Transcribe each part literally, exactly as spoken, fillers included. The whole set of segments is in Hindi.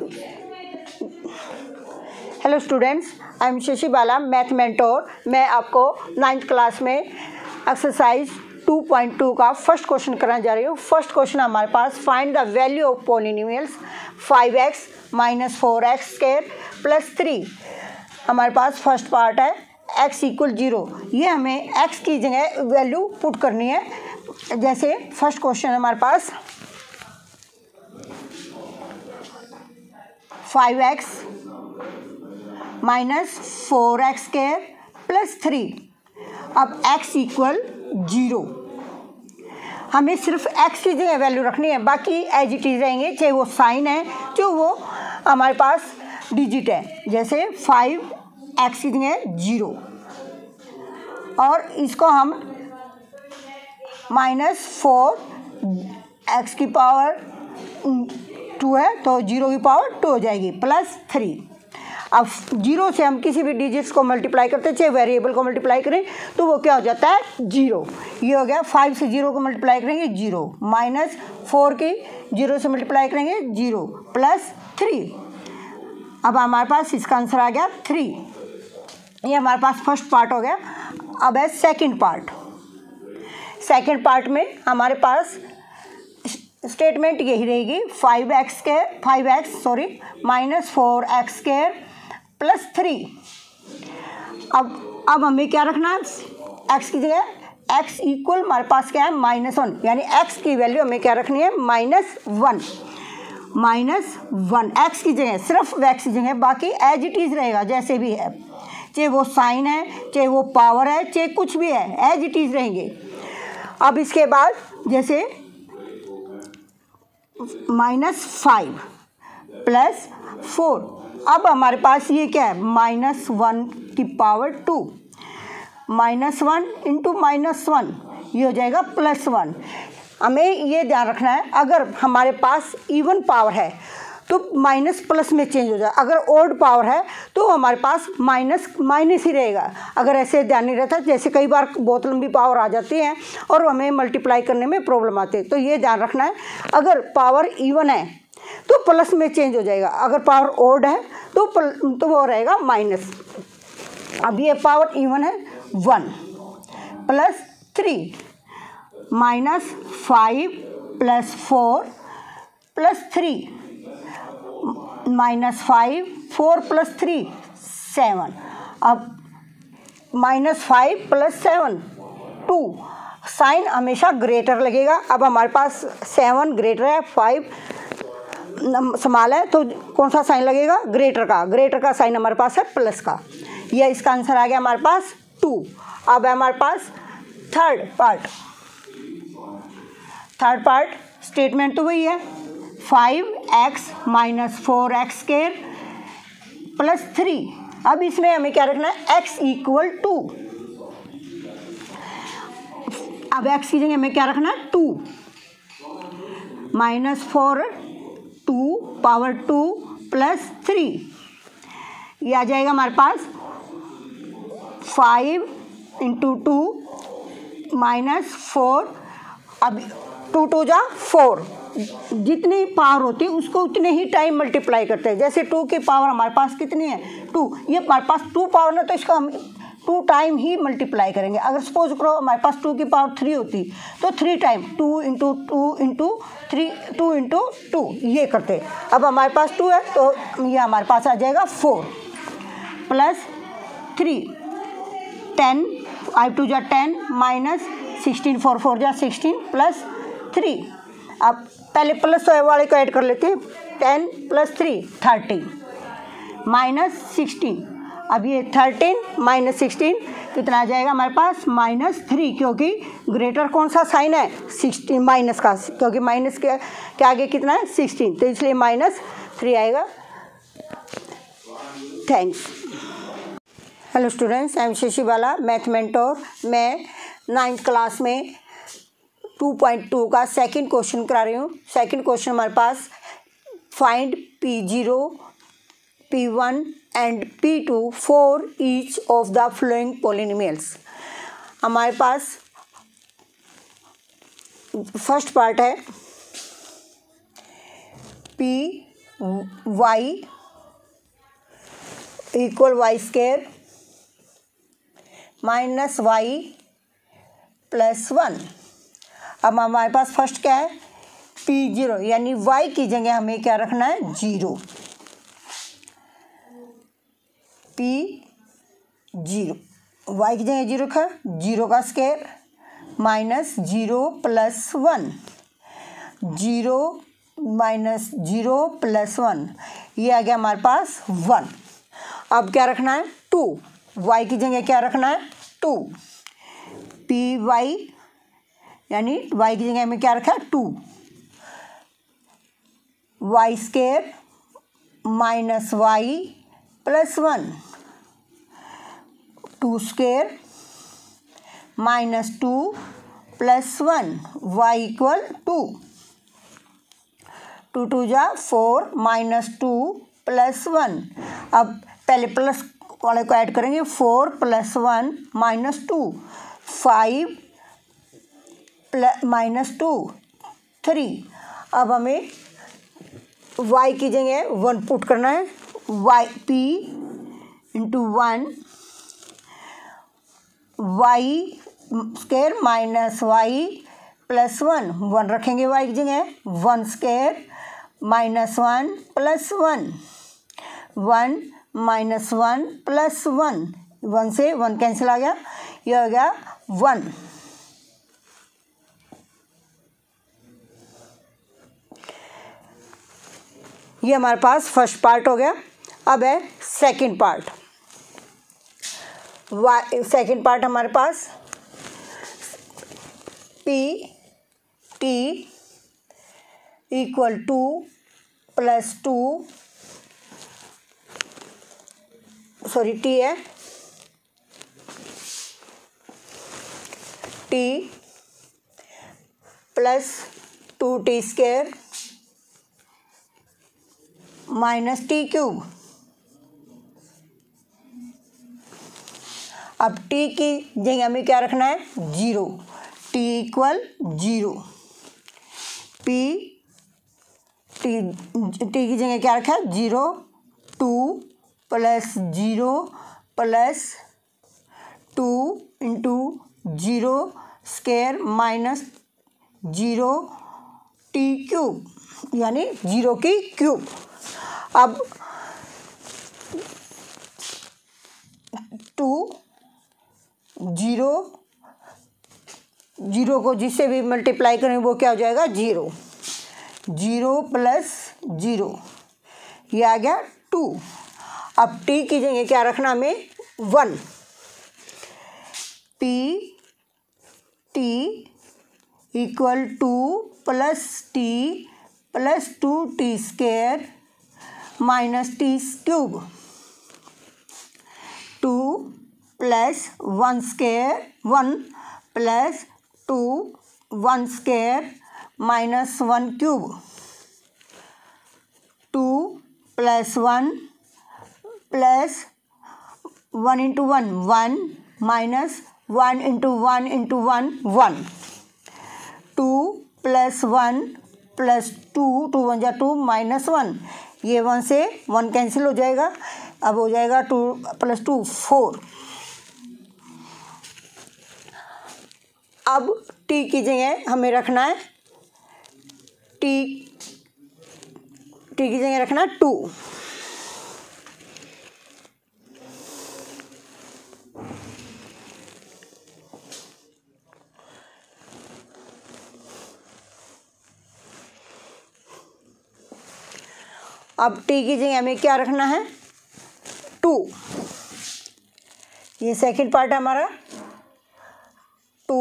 Hello students, I am Shashi Bala, math mentor. मैं आपको नाइन्थ क्लास में एक्सरसाइज टू पॉइंट टू का फर्स्ट क्वेश्चन कराने जा रही हूँ। फर्स्ट क्वेश्चन हमारे पास, find the value of polynomials five x minus four x square plus three. हमारे पास फर्स्ट पार्ट है x इक्वल जीरो। ये हमें x की जगह वैल्यू पुट करनी है। जैसे फर्स्ट क्वेश्चन हमारे पास five x minus four x square plus three. अब x इक्वल जीरो, हमें सिर्फ x की जगह वैल्यू रखनी है, बाकी एज इट इज रहेंगे, चाहे वो साइन है जो वो हमारे पास डिजिट है। जैसे फाइव एक्स की जगह जीरो, और इसको हम माइनस फोर एक्स की पावर टू है तो जीरो की पावर टू हो जाएगी, प्लस थ्री। अब जीरो से हम किसी भी डिजिट्स को मल्टीप्लाई करते हैं, चाहे वेरिएबल को मल्टीप्लाई करें तो वो क्या हो जाता है, जीरो। ये हो गया, फाइव से जीरो को मल्टीप्लाई करेंगे जीरो, माइनस फोर की जीरो से मल्टीप्लाई करेंगे जीरो, प्लस थ्री। अब हमारे पास इसका आंसर आ गया थ्री। ये हमारे पास फर्स्ट पार्ट हो गया। अब है सेकंड पार्ट। सेकंड पार्ट में हमारे पास स्टेटमेंट यही रहेगी, फाइव एक्स के five x sorry minus four x square plus three. अब अब हमें क्या रखना है, एक्स की जगह एक्स इक्वल हमारे पास क्या है, माइनस वन, यानी एक्स की वैल्यू हमें क्या रखनी है, minus one. Minus one x की जगह, सिर्फ एक्स की जगह, बाकी एज इट इज रहेगा जैसे भी है, चाहे वो साइन है, चाहे वो पावर है, चाहे कुछ भी है, एज इट इज रहेंगे। अब इसके बाद जैसे माइनस फाइव प्लस फोर, अब हमारे पास ये क्या है, माइनस वन की power two, minus one into minus one, ये हो जाएगा प्लस वन। हमें ये ध्यान रखना है, अगर हमारे पास इवन पावर है तो माइनस प्लस में चेंज हो जाए, अगर ओड पावर है तो हमारे पास माइनस माइनस ही रहेगा। अगर ऐसे ध्यान नहीं रहता, जैसे कई बार बहुत लंबी पावर आ जाती है और हमें मल्टीप्लाई करने में प्रॉब्लम आती है, तो ये ध्यान रखना है, अगर पावर इवन है तो प्लस में चेंज हो जाएगा, अगर पावर ओड है तो तो वो रहेगा माइनस। अब ये पावर इवन है one plus three, minus five plus four plus three, minus five, four plus three seven. अब minus five plus seven two, sign हमेशा ग्रेटर लगेगा। अब हमारे पास सेवन ग्रेटर है, फाइव स्मॉल है, तो कौन सा साइन लगेगा, ग्रेटर का। ग्रेटर का साइन हमारे पास है प्लस का। यह इसका आंसर आ गया हमारे पास टू। अब है हमारे पास third part. Third part statement तो वही है, five x minus four x square plus three. अब इसमें हमें क्या रखना है, x इक्वल टू। अब x की जगह हमें क्या रखना है, two, minus four two power two plus three. ये आ जाएगा हमारे पास five into two minus four. अब टू टू जा फोर, जितनी पावर होती है उसको उतने ही टाइम मल्टीप्लाई करते हैं। जैसे टू की पावर हमारे पास कितनी है, टू, ये हमारे पास टू पावर ना, तो इसका हम टू टाइम ही मल्टीप्लाई करेंगे। अगर सपोज करो हमारे पास टू की पावर थ्री होती तो three time, two into two into three, two into two, ये करते। अब हमारे पास टू है तो ये हमारे पास आ जाएगा four plus three, ten, five two जा ten minus sixteen, four four जा सिक्सटीन प्लस थ्री। अब पहले प्लस वाले को ऐड कर लेते हैं, ten plus three thirteen minus sixteen. अब ये थर्टीन माइनस सिक्सटीन कितना आ जाएगा हमारे पास, माइनस थ्री, क्योंकि ग्रेटर कौन सा साइन है, सिक्सटीन माइनस का, क्योंकि माइनस के के आगे कितना है, सिक्सटीन, तो इसलिए माइनस थ्री आएगा। Thanks. Hello students, I am Shashi Bala, math mentor. मैं नाइन्थ क्लास में टू पॉइंट टू का सेकंड क्वेश्चन करा रही हूँ। सेकंड क्वेश्चन हमारे पास, find P zero, P one and P two for each of the following polynomials. हमारे पास फर्स्ट पार्ट है, P Y equal Y square minus Y plus one. अब हमारे पास फर्स्ट क्या है, पी जीरो, यानी वाई की जगह हमें क्या रखना है, जीरो। पी जीरो, वाई की जगह जीरो रखा, जीरो का square minus zero plus one, zero minus zero plus one, ये आ गया हमारे पास वन। अब क्या रखना है, टू, वाई की जगह क्या रखना है, टू। पी वाई यानी वाई की जगह हमें क्या रखा है, two. Y square minus Y plus one, two square minus two plus one, Y equal two. Two two जा four minus two plus one. अब पहले प्लस वाले को ऐड करेंगे, four plus one minus two, five plus minus two, three. अब हमें y की जगह वन पुट करना है, Y P into one, Y square minus Y plus one, one रखेंगे y की जगह, one square minus one plus one, one minus one plus one, one से वन कैंसिल आ गया, यह हो गया वन। ये हमारे पास फर्स्ट पार्ट हो गया। अब है second part. Y second part हमारे पास P T equal two plus two, sorry T है, T plus two T square minus T cube. अब टी की जगह हमें क्या रखना है, zero, T equal zero. P T T की जगह क्या रखा है, zero, two plus zero plus two into zero square minus zero T cube, यानी जीरो की क्यूब। अब टू जीरो, जीरो को जिससे भी मल्टीप्लाई करें वो क्या हो जाएगा, जीरो, जीरो प्लस जीरो, ये आ गया टू। अब टी की जगह क्या रखना हमें, one. P T equal two plus T plus two T square minus T cube, two plus one square, one plus two one square minus one cube, two plus one plus one into one, one minus one into one into one, one, two plus one plus two, two one जा टू माइनस वन, ये वन से वन कैंसिल हो जाएगा। अब हो जाएगा टू प्लस टू फोर। अब टी की जगह हमें रखना है, टी टी की जगह रखना है टू। अब टी की जगह हमें क्या रखना है, टू। ये सेकंड पार्ट है हमारा, two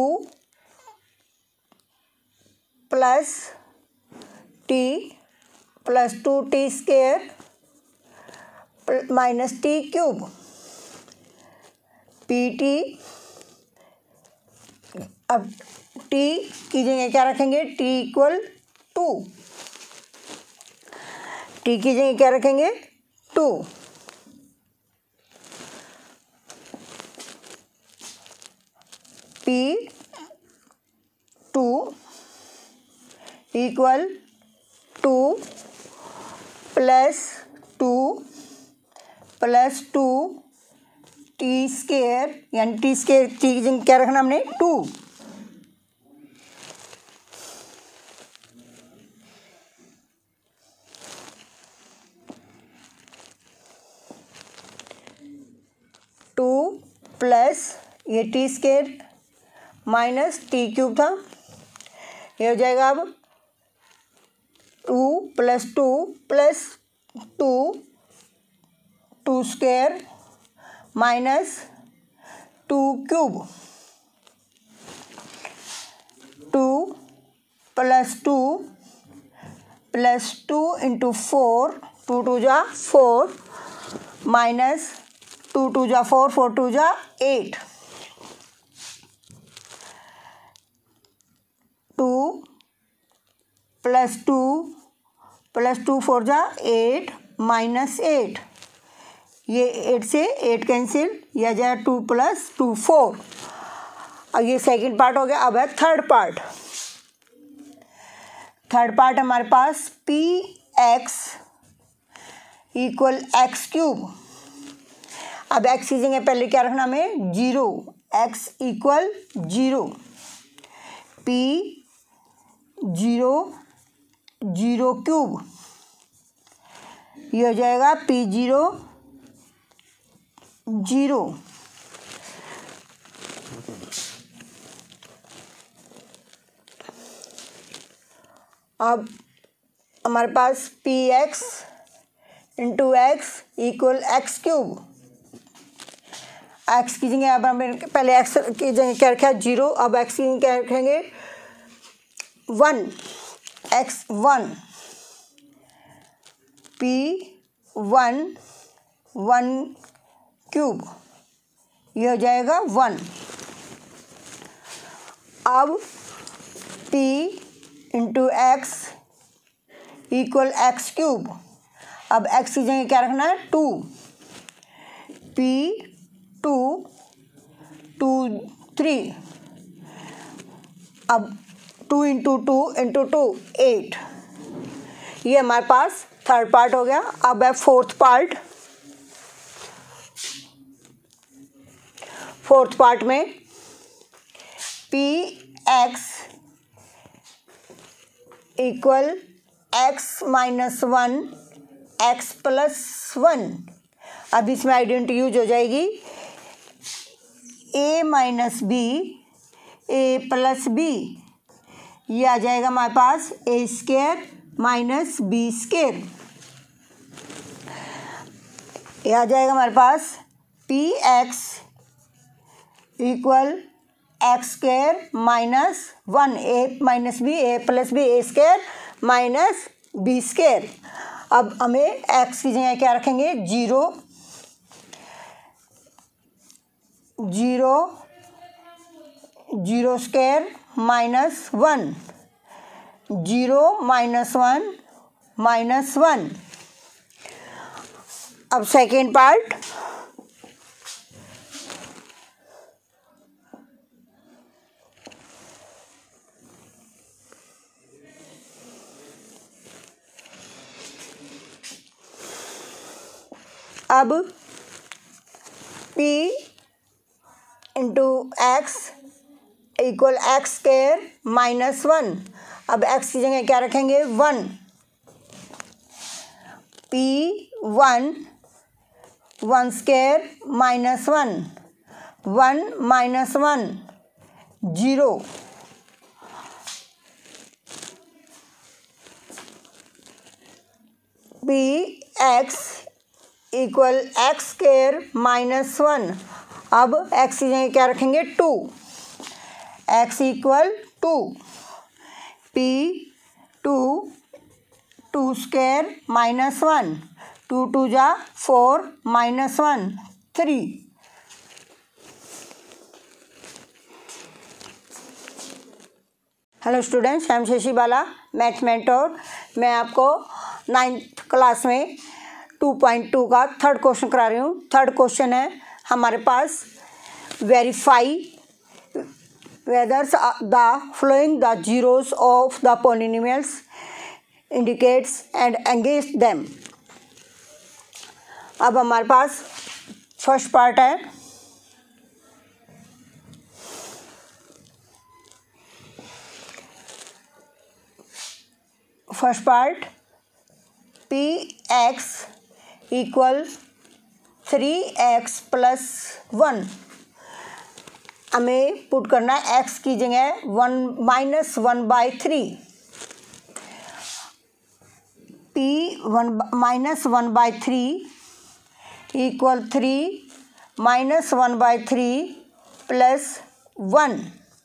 plus T plus two T square minus T cube, P T. अब टी की जगह क्या रखेंगे, टी इक्वल टू, टी की जगह क्या रखेंगे, two. P two equal two plus two plus two T square, यानी टी स्केयर चीज क्या रखना हमने, टू, टू प्लस ये T square minus T cube था, ये हो जाएगा अब two plus two plus two two square minus two cube, two plus two plus two into four, two two जा फोर माइनस टू टू जा फोर, फोर टू जा eight, two plus two plus two four जा एट माइनस एट, ये एट से एट कैंसिल, यह जाए टू प्लस टू फोर। अब ये सेकंड पार्ट हो गया। अब है थर्ड पार्ट। थर्ड पार्ट हमारे पास p x equal x cube. अब एक्स की जगह पहले क्या रखना हमें, zero, x equal zero, p zero zero cube, ये हो जाएगा पी जीरो जीरो। अब हमारे पास p x into x equal x cube. X की जगह अब हमें पहले एक्स की जगह क्या रखा है, जीरो, अब एक्स की जगह क्या रखेंगे, one, x one, p one one cube, ये हो जाएगा वन। अब p into x equal x cube. अब एक्स की जगह क्या रखना है, two, P two two three, अब two into two into two eight, ये हमारे पास थर्ड पार्ट हो गया। अब है फोर्थ पार्ट। फोर्थ पार्ट में p x equal x minus one x plus one. अब इसमें आइडेंटिटी यूज हो जाएगी, ए minus b a plus b, ये आ जाएगा हमारे पास a square minus b square, ये आ जाएगा हमारे पास p x equal x square minus one, a minus b a plus b a square minus b square. अब हमें एक्स की जगह क्या रखेंगे, zero zero zero square minus one, zero minus one minus one. अब सेकेंड पार्ट, अब p into x equal x square minus one. अब x की जगह क्या रखेंगे, one, p one one square minus one, one minus one zero, p x equal x square minus one. अब x की जगह क्या रखेंगे, two, x equal two, P two two square minus one, two two जा four minus one three. Hello students, I am Shashi Bala, math mentor. मैं आपको नाइन्थ क्लास में टू पॉइंट टू का थर्ड क्वेश्चन करा रही हूँ। थर्ड क्वेश्चन है हमारे पास, verify whether the following the zeros of the polynomials indicates and engage them. अब हमारे पास फर्स्ट पार्ट है, first part p x equal three x plus one, हमें पुट करना है एक्स की जगह one minus one by three, p one minus one by three equal three minus one by three plus one,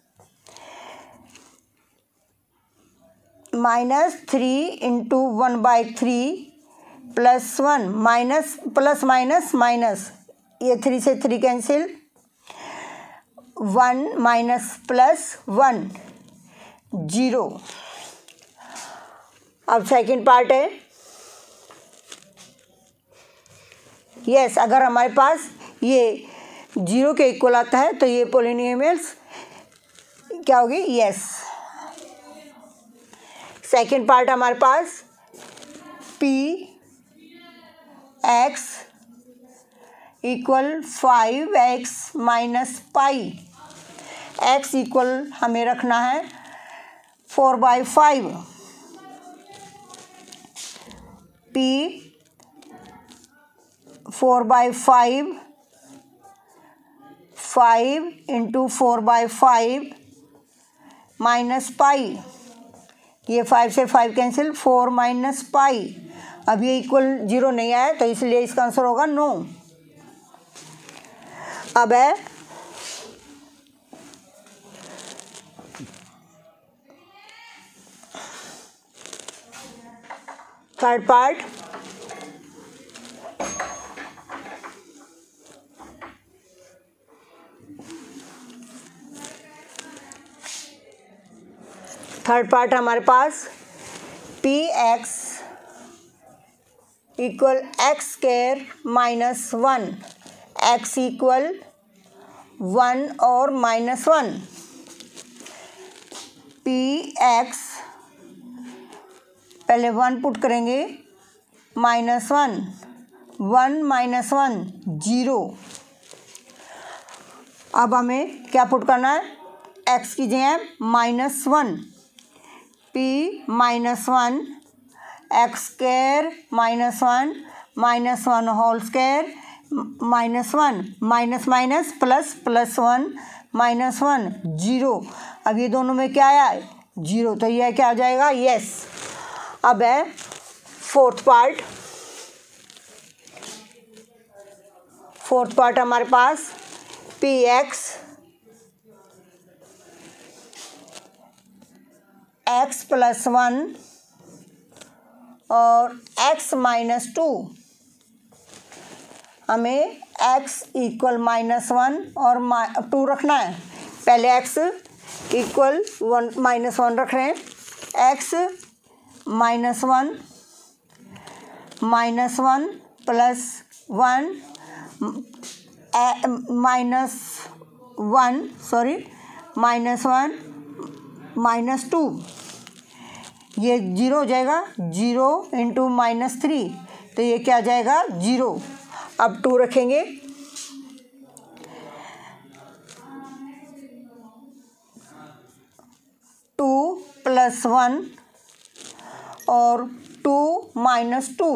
minus three into one by three plus one, minus plus minus minus, ये थ्री से three cancel, one minus plus one zero. अब सेकंड पार्ट है, यस yes, अगर हमारे पास ये जीरो के इक्वल आता है तो ये पॉलिनोमियल्स क्या होगी, यस। सेकंड पार्ट हमारे पास p x equal five x minus pi, x equal हमें रखना है four by five, p four by five, five into four by five minus pi, ये फाइव से five cancel, four minus pi. अब ये इक्वल जीरो नहीं आया तो इसलिए इसका आंसर होगा नो। अब है थर्ड पार्ट, थर्ड पार्ट हमारे पास p x equal x square minus one, x equal one और माइनस वन, पी एक्स पहले वन पुट करेंगे, minus one, one minus one zero. अब हमें क्या पुट करना है, एक्स की जगह minus one, p minus one x square minus one minus one whole square minus one, minus minus plus plus one minus one zero. अब ये दोनों में क्या आया है, जीरो, तो ये क्या आ जाएगा, यस। अब है फोर्थ पार्ट, फोर्थ पार्ट हमारे पास p x x plus one और एक्स माइनस टू, हमें एक्स इक्वल माइनस वन और टू रखना है। पहले x equal one minus one रख रहे हैं, x minus one minus one plus one minus one sorry minus one minus two, ये जीरो हो जाएगा, जीरो इंटू माइनस थ्री, तो ये क्या आ जाएगा, जीरो। अब टू रखेंगे, टू प्लस वन और two minus two,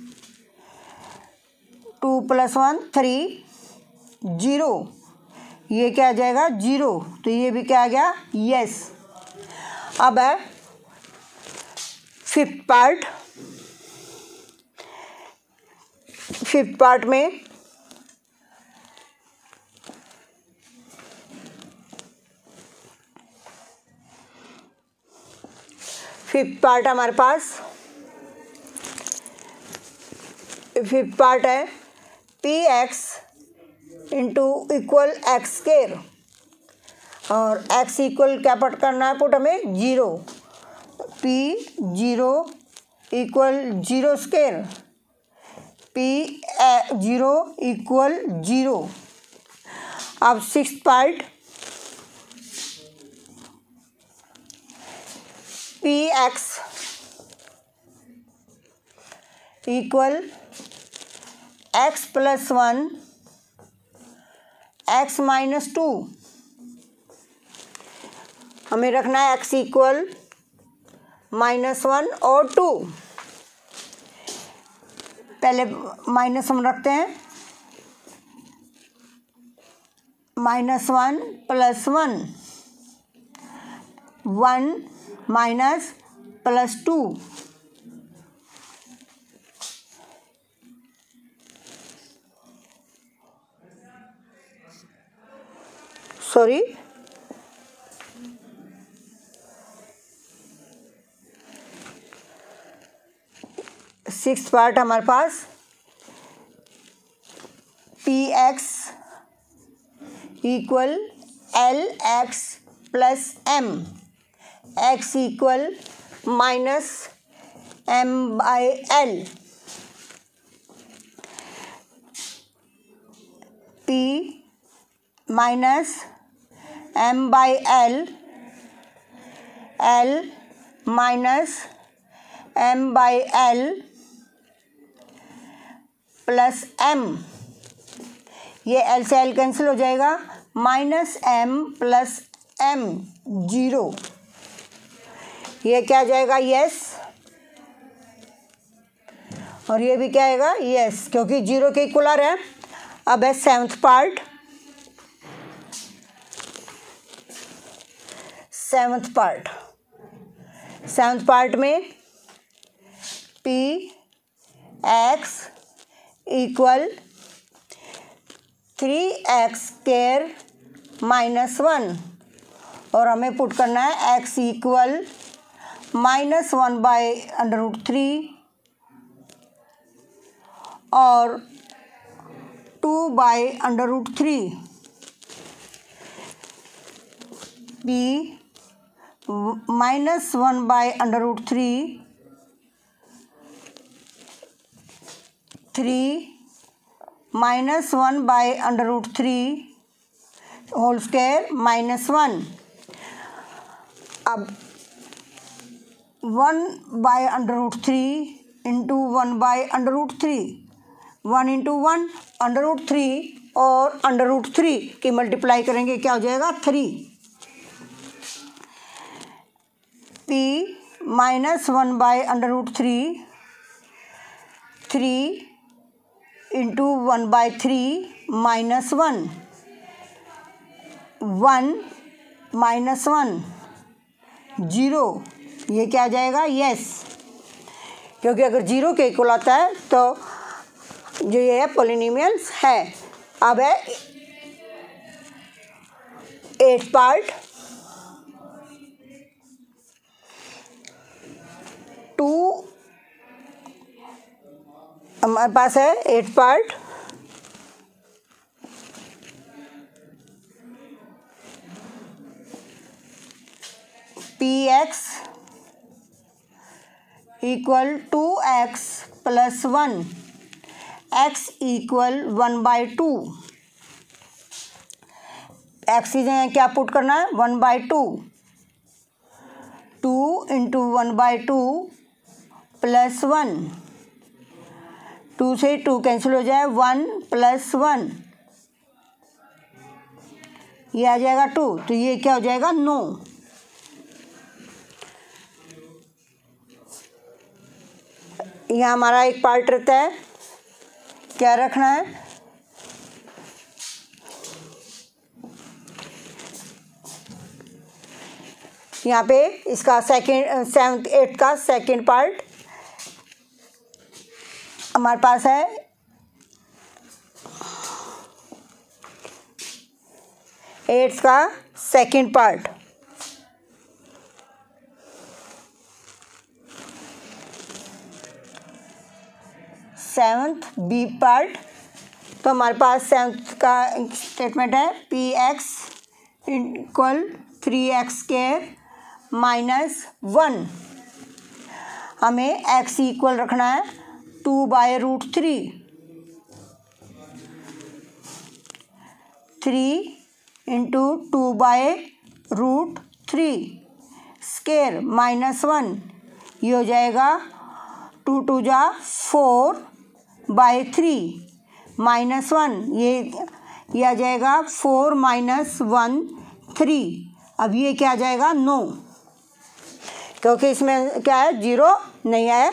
two plus one three, zero, ये क्या आ जाएगा, जीरो, तो ये भी क्या आ गया, यस। अब है फिफ्थ पार्ट, फिफ्थ पार्ट में फिफ्थ पार्ट हमारे पास फिफ्थ पार्ट है p x into equal x square, और एक्स इक्वल क्या पुट करना है, पुट हमें zero, p zero equal zero square, p zero equal zero. अब sixth part p x equal x plus one x minus two, हमें रखना है एक्स इक्वल माइनस वन और टू। पहले माइनस हम रखते हैं, minus one plus one, one minus plus two, sorry six part हमारे पास p x equal l x plus m, x equal minus m by l, p minus m by l, l minus m by l plus m, ये एल से एल कैंसिल हो जाएगा, minus m plus m zero, ये क्या आ जाएगा यस, और ये भी क्या आएगा यस, क्योंकि जीरो के इक्वल है। अब है seventh part, seventh part seventh part में p x equal three x square minus one, और हमें पुट करना है x equal minus one by under root three और two by under root three, b minus one by under root three, three minus one by under root three whole square minus one. अब one by under root three into one by under root three, one into one under root three और अंडर रूट थ्री की मल्टीप्लाई करेंगे, क्या हो जाएगा three, p minus one by under root three, three into one by three minus one, one minus one zero, ये क्या आ जाएगा यस, क्योंकि अगर जीरो के इक्वल आता है तो जो ये है पॉलिनोमियल्स है। अब है एट पार्ट, टू हमारे पास है eight part, p x equal two x plus one, x equal one by two, x की जगह क्या पुट करना है one by two, two into one by two plus one, two से टू कैंसिल हो जाए, वन प्लस वन, ये आ जाएगा टू, तो ये क्या हो जाएगा नो। यहाँ हमारा एक पार्ट रहता है, क्या रखना है यहाँ पे इसका सेकेंड सेवन्थ एट्थ का सेकेंड पार्ट हमारे पास है, एट्थ का second part, seventh b part, तो हमारे पास सेवन्थ का स्टेटमेंट है p x equal three x square minus one, हमें एक्स इक्वल रखना है two by root three, three into two by root three square minus one, ये हो जाएगा टू टू जा four by three, minus one, ये ये आ जाएगा फोर माइनस वन थ्री। अब ये क्या आ जाएगा नौ, क्योंकि इसमें क्या है जीरो नहीं आया।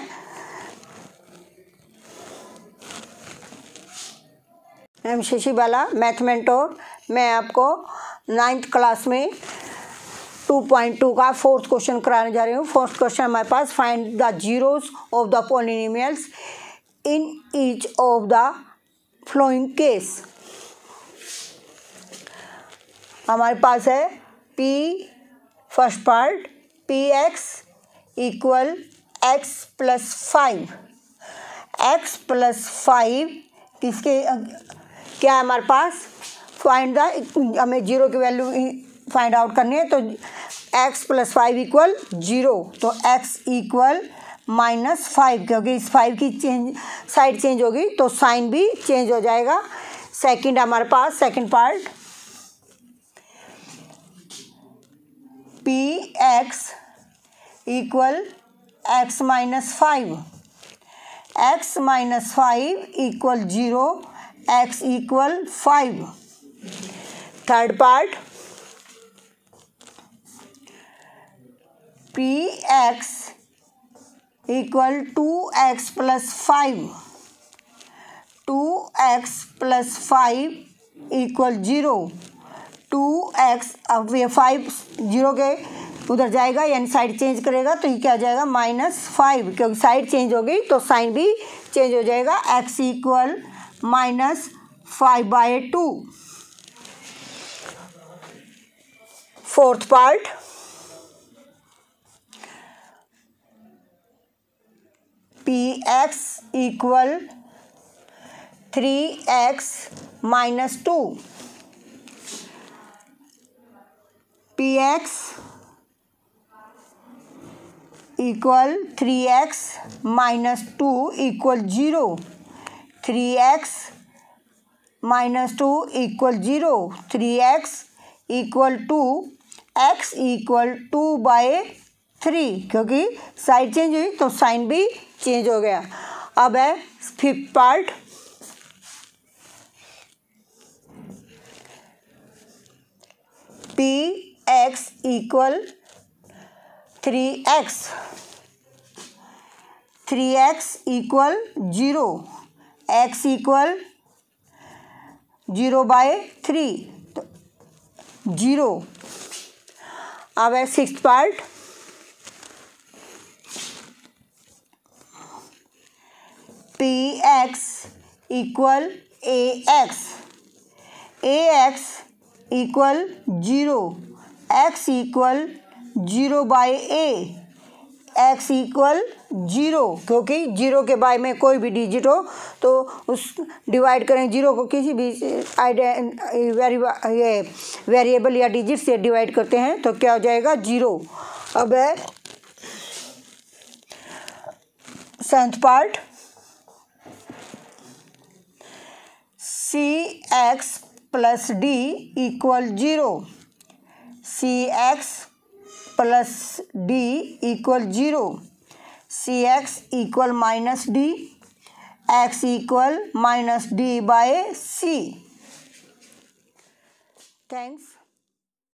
Am Shashi Bala, math mentor. मैं आपको नाइन्थ क्लास में टू पॉइंट टू का फोर्थ क्वेश्चन कराने जा रही हूँ। फोर्थ क्वेश्चन हमारे पास, find the zeros of the polynomials in each of the following case. हमारे पास है p first part p x equal x plus five. X plus five किसके क्या है हमारे पास, फाइंड द, हमें जीरो की वैल्यू फाइंड आउट करनी है। तो x plus five equal zero, तो एक्स इक्वल माइनस फाइव, क्योंकि इस फाइव की चेंज साइड चेंज होगी तो साइन भी चेंज हो जाएगा। सेकंड हमारे पास second part p x equal x minus five. X minus five equal zero, x equal five. Third part p x equal two x plus five. Two x plus five equal zero, two x, अब ये फाइव जीरो के उधर जाएगा यानी साइड चेंज करेगा तो ये क्या आ जाएगा माइनस फाइव, क्योंकि साइड चेंज होगी तो साइन भी चेंज हो जाएगा। X equal minus five by two. Fourth part p x equal three x minus two. P x equal three x minus two equal zero. Three x minus two equal zero, three x equal two, x equal two by three, क्योंकि साइड चेंज हुई तो साइन भी चेंज हो गया। अब है fifth part p x equal three x. Three x equal zero, x equal zero by three, तो जीरो। अब है sixth part p x equal a x. A x equal zero, x equal zero by a, x equal zero, क्योंकि जीरो के बाय में कोई भी डिजिट हो तो उस डिवाइड करें जीरो को किसी भी वेरी ये वेरिएबल या डिजिट से डिवाइड करते हैं तो क्या हो जाएगा जीरो। अब है seventh part c x plus d equal zero. C x plus d equal zero, c x equal minus d, x equal minus d by c. Thanks.